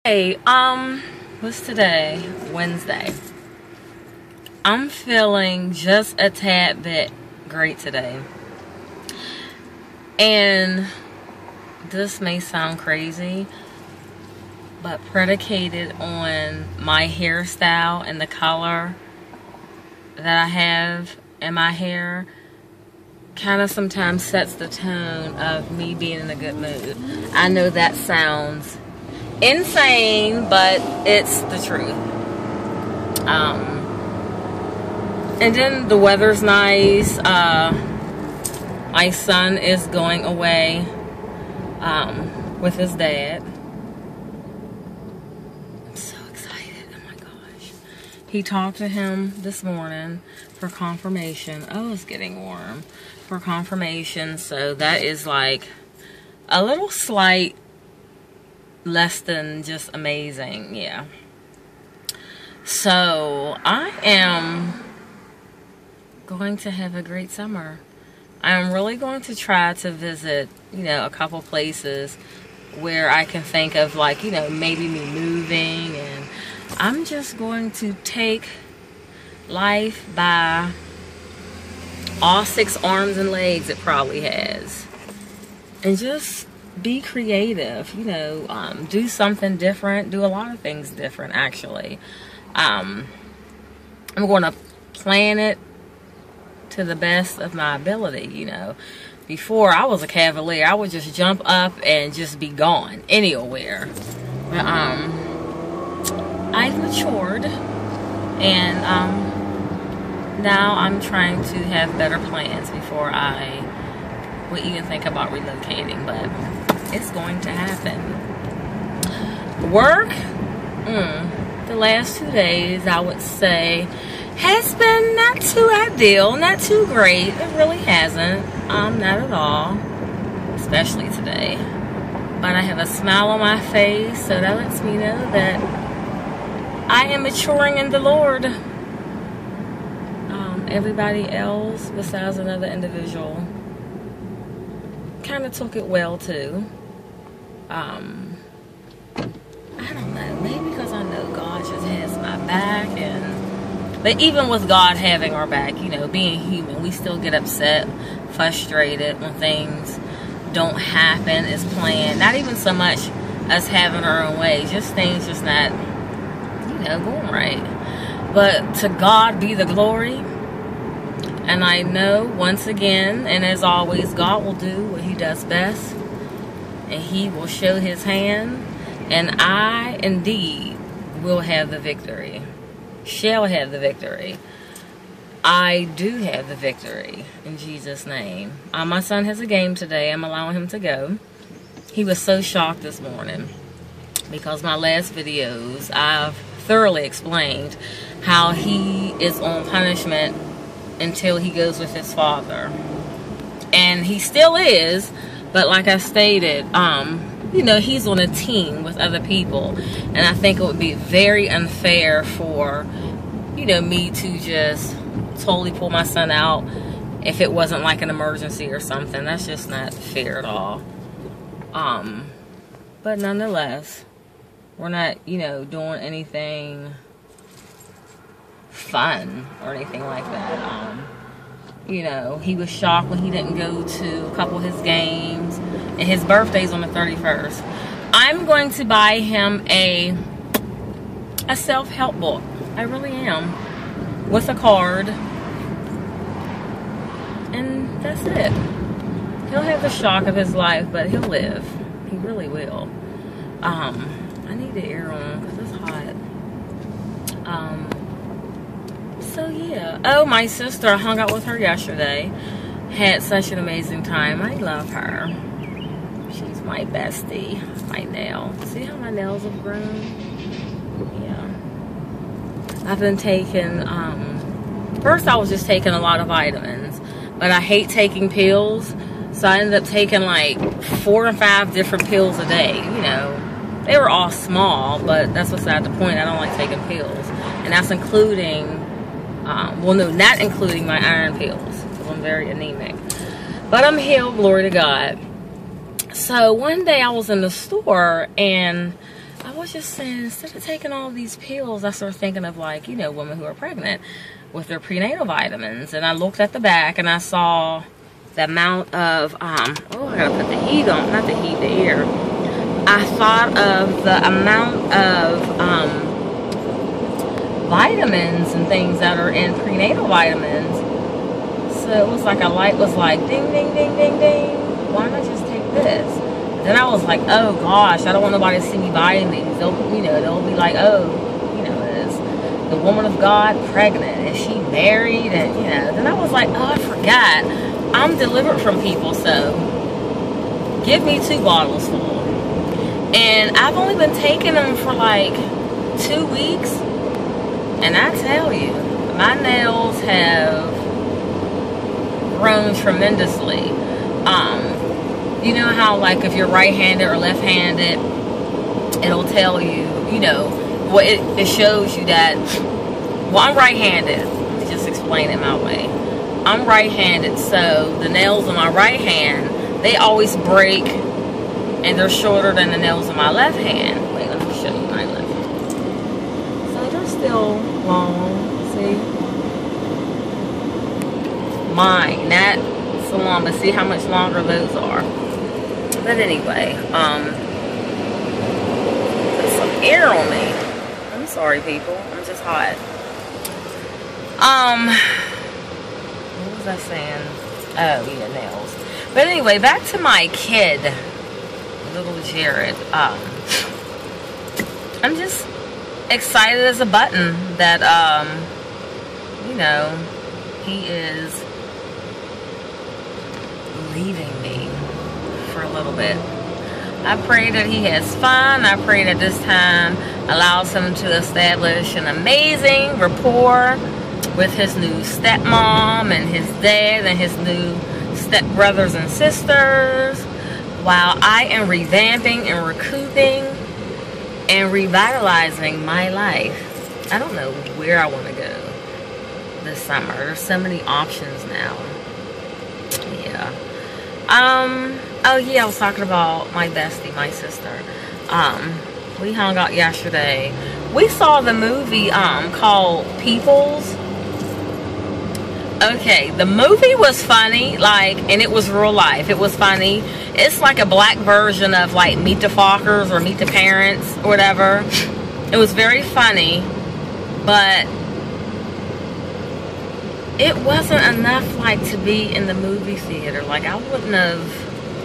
Hey, what's today? Wednesday. I'm feeling just a tad bit great today. And this may sound crazy, but predicated on my hairstyle and the color that I have in my hair kind of sometimes sets the tone of me being in a good mood. I know that sounds insane, but it's the truth. And then the weather's nice. My son is going away with his dad. I'm so excited. Oh my gosh. He talked to him this morning for confirmation. Oh, it's getting warm. For confirmation. So that is like a little slight less than just amazing. Yeah. So I am going to have a great summer. I'm really going to try to visit, a couple places where I can think of, like, maybe me moving, and I'm just going to take life by all 6 arms and legs it probably has, and just be creative, do something different, do a lot of things different, actually. I'm going to plan it to the best of my ability, Before, I was a cavalier. I would just jump up and just be gone anywhere. But, I've matured, and, now I'm trying to have better plans before I would even think about relocating, but it's going to happen. Work, the last 2 days, I would say, has been not too ideal, not too great. It really hasn't, not at all, especially today. But I have a smile on my face, so that lets me know that I am maturing in the Lord. Everybody else, besides another individual, kind of took it well too. I don't know, maybe because I know God just has my back, but even with God having our back, being human, we still get upset, frustrated when things don't happen as planned. Not even so much us having our own way, just things just not, going right. But to God be the glory. And I know, once again, and as always, God will do what He does best. And He will show His hand. And I, indeed, will have the victory. Shall have the victory. I do have the victory, in Jesus' name. My son has a game today. I'm allowing him to go. He was so shocked this morning, because my last videos, I've thoroughly explained how he is on punishment until he goes with his father. And he still is, but like I stated, he's on a team with other people. And I think it would be very unfair for, me to just totally pull my son out if it wasn't like an emergency or something. That's just not fair at all. But nonetheless, we're not, doing anything fun or anything like that. He was shocked when he didn't go to a couple of his games, and his birthday's on the 31st. I'm going to buy him a self-help book. I really am, with a card, and that's it. He'll have the shock of his life, but he'll live. He really will. I need the air on because it's hot. So yeah. Oh, my sister, I hung out with her yesterday. Had such an amazing time. I love her. She's my bestie. My nail. See how my nails have grown? Yeah. I've been taking, first I was just taking a lot of vitamins, but I hate taking pills. So I ended up taking like 4 or 5 different pills a day. They were all small, but that's beside the point. I don't like taking pills. And that's including, not including my iron pills, because I'm very anemic. But I'm healed, glory to God. So one day I was in the store, and I was just saying, instead of taking all these pills, I started thinking of, like, you know, women who are pregnant with their prenatal vitamins. And I looked at the back and I saw the amount of, oh, I gotta put the heat on, not the heat, the air. I thought of the amount of vitamins and things that are in prenatal vitamins. So it was like a light was like, ding, ding, ding, ding, ding. Why not just take this? Then I was like, oh gosh, I don't want nobody to see me buying these. They'll, you know, they'll be like, oh, you know, is the woman of God pregnant? Is she married? And, you know, then I was like, oh, I forgot. I'm delivered from people, so give me 2 bottles full. And I've only been taking them for like 2 weeks. And I tell you, my nails have grown tremendously. You know how, like, if you're right-handed or left-handed, it'll tell you, you know, well, it shows you that, well, I'm right-handed. Let me just explain it my way. I'm right-handed, so the nails on my right hand, they always break, and they're shorter than the nails on my left hand. Wait, let me show you my left hand. So they're still long, see? Mine, not so long, but see how much longer those are. But anyway, there's some air on me. I'm sorry, people. I'm just hot. What was I saying? Oh, yeah, nails. But anyway, back to my kid, little Jared. I'm just excited as a button that, you know, he is leaving me for a little bit. I pray that he has fun. I pray that this time allows him to establish an amazing rapport with his new stepmom and his dad and his new stepbrothers and sisters, while I am revamping and recouping and revitalizing my life. I don't know where I want to go this summer. There's so many options now. Yeah. Oh yeah, I was talking about my bestie, my sister. We hung out yesterday. We saw the movie called Peoples. Okay, the movie was funny, like, and it was real life. It was funny. It's like a black version of, like, Meet the Fockers or Meet the Parents or whatever. It was very funny, but it wasn't enough, like, to be in the movie theater. Like, I wouldn't have,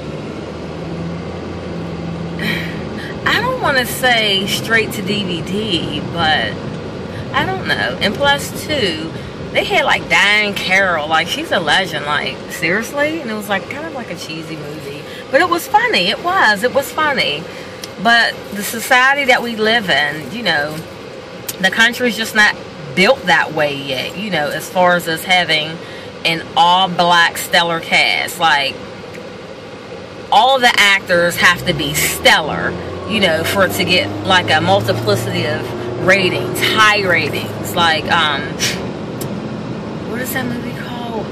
I don't want to say straight to DVD, but I don't know. And plus, too, they had, like, Diane Carroll. Like, she's a legend. Like, seriously? And it was, like, kind of like a cheesy movie. But it was funny. It was funny. But the society that we live in, you know, the country's just not built that way yet, you know, as far as us having an all-black stellar cast. Like, all the actors have to be stellar, you know, for it to get, like, a multiplicity of ratings, high ratings. Like, what is that movie called?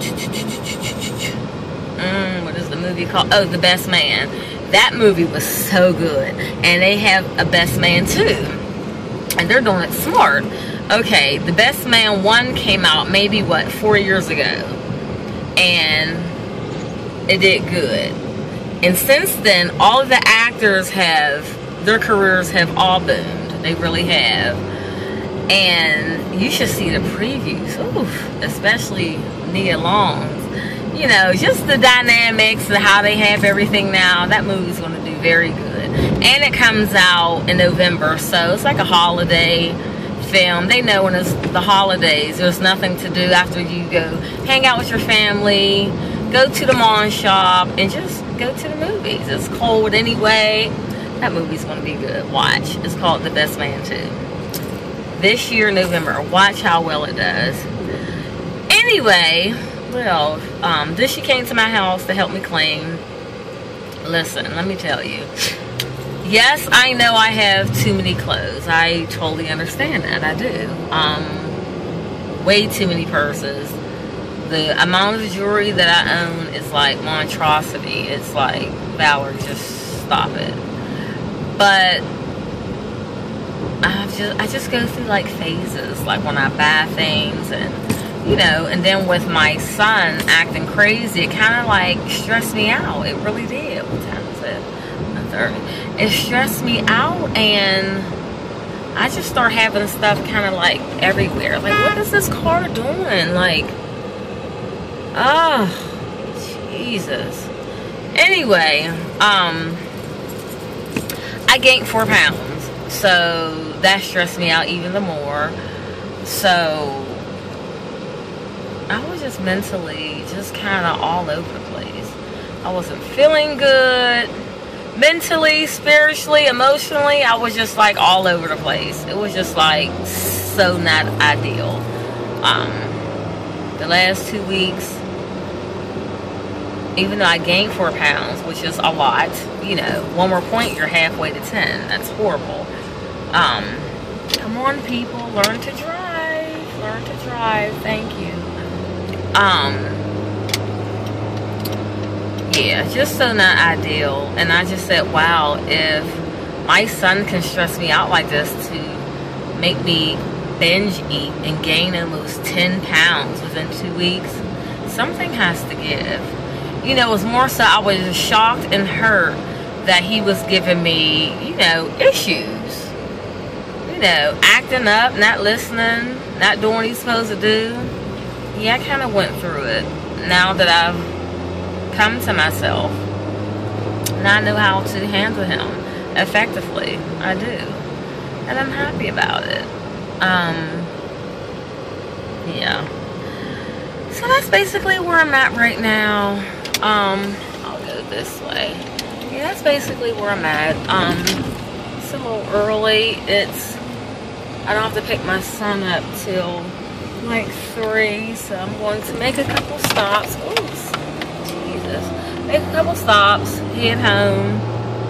What is the movie called? Oh, The Best Man. That movie was so good. And they have a Best Man 2. And they're doing it smart. Okay, The Best Man 1 came out maybe, what, 4 years ago. And it did good. And since then, all of the actors have, their careers have all boomed. They really have. And you should see the previews. Oof, especially Nia Long's. You know, just the dynamics and how they have everything now. That movie's going to do very good. And it comes out in November, so it's like a holiday film. They know when it's the holidays, there's nothing to do after you go hang out with your family, go to the mall shop, and just go to the movies. It's cold anyway. That movie's going to be good. Watch. It's called The Best Man 2. This year, November. Watch how well it does. Anyway, well, this she came to my house to help me clean. Listen, let me tell you. Yes, I know I have too many clothes. I totally understand that. I do. Way too many purses. The amount of jewelry that I own is like monstrosity. It's like, Valerie, just stop it. But I just go through like phases, like when I buy things, and you know, and then with my son acting crazy, it kind of like stressed me out. It really did. What time is it? 1:30. It stressed me out, and I just start having stuff kind of like everywhere. Like, what is this car doing? Like, oh, Jesus. Anyway, I gained 4 pounds, so that stressed me out even the more. So I was just mentally just kind of all over the place. I wasn't feeling good. Mentally, spiritually, emotionally, I was just like all over the place. It was just like so not ideal. The last 2 weeks, even though I gained 4 pounds, which is a lot, you know, one more point, you're halfway to 10. That's horrible. Come on, people, learn to drive. Learn to drive. Thank you. Yeah, just so not ideal. And I just said, wow, if my son can stress me out like this to make me binge eat and gain almost 10 pounds within 2 weeks, something has to give. You know, it was more so I was shocked and hurt that he was giving me, you know, issues. You know, acting up, not listening, not doing what he's supposed to do. Yeah, I kind of went through it. Now that I've come to myself, and I know how to handle him effectively. I do. And I'm happy about it. Yeah. So that's basically where I'm at right now. I'll go this way. Yeah, that's basically where I'm at. It's a little early. I don't have to pick my son up till like 3, so I'm going to make a couple stops. Oops, Jesus. Make a couple stops, head home,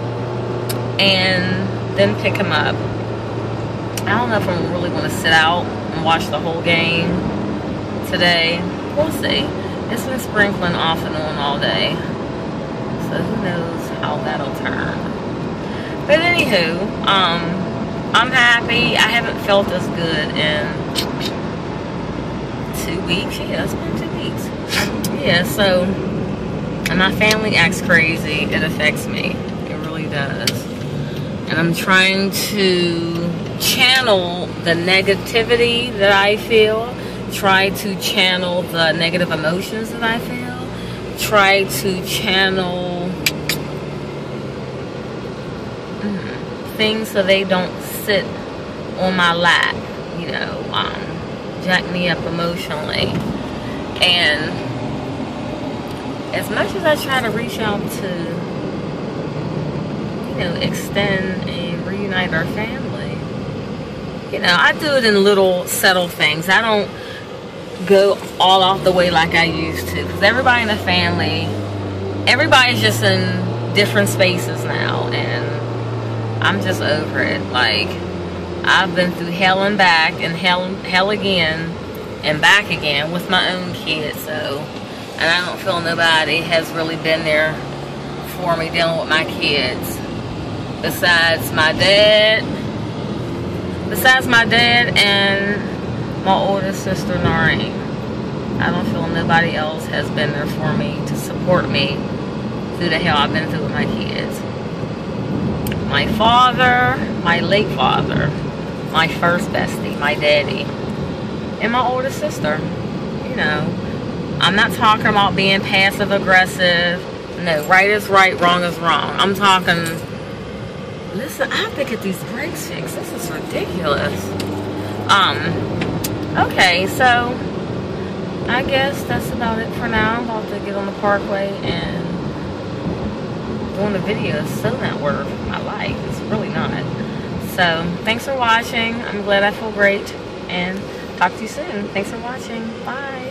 and then pick him up. I don't know if I'm really going to sit out and watch the whole game today. We'll see. It's been sprinkling off and on all day, so who knows how that'll turn. But anywho, I'm happy. I haven't felt as good in 2 weeks. Yeah, it's been 2 weeks. Yeah, so, and my family acts crazy. It affects me. It really does. And I'm trying to channel the negativity that I feel. Try to channel the negative emotions that I feel. Try to channel things so they don't sit on my lap, you know, jack me up emotionally. And as much as I try to reach out to, you know, extend and reunite our family, you know, I do it in little subtle things. I don't go all off the way like I used to, because everybody in the family, everybody's just in different spaces now, and I'm just over it. Like, I've been through hell and back, and hell again, and back again with my own kids, so, and I don't feel nobody has really been there for me dealing with my kids, besides my dad and my older sister, Noreen. I don't feel nobody else has been there for me to support me through the hell I've been through with my kids. My father, my late father, my first bestie, my daddy, and my older sister. You know, I'm not talking about being passive aggressive. No, right is right, wrong is wrong. I'm talking, listen, I have to get these brakes fixed. This is ridiculous. Okay, so I guess that's about it for now. I'm about to get on the parkway, and doing the video is so not worth my life. It's really not. So thanks for watching. I'm glad I feel great, and talk to you soon. Thanks for watching. Bye.